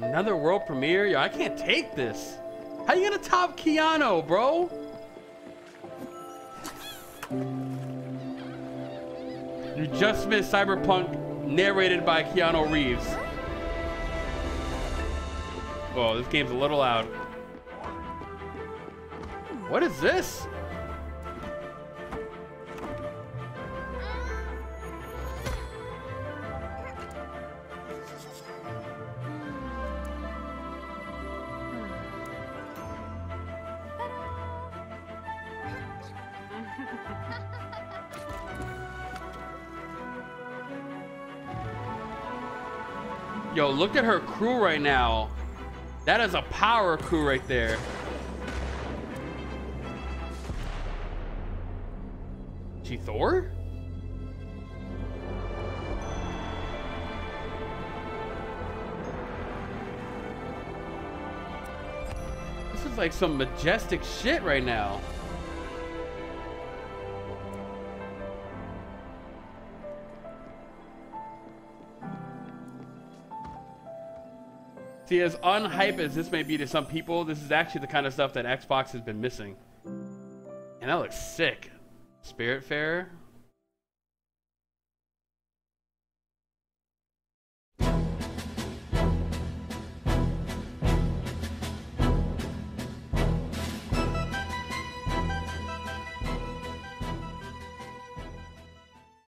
Another world premiere? Yo, I can't take this. How you gonna top Keanu, bro? You just missed Cyberpunk, narrated by Keanu Reeves. Oh, this game's a little loud. What is this? Yo, look at her crew right now. That is a power crew right there. She Thor? This is like some majestic shit right now. See, as unhype as this may be to some people, this is actually the kind of stuff that Xbox has been missing. And that looks sick. Spiritfarer.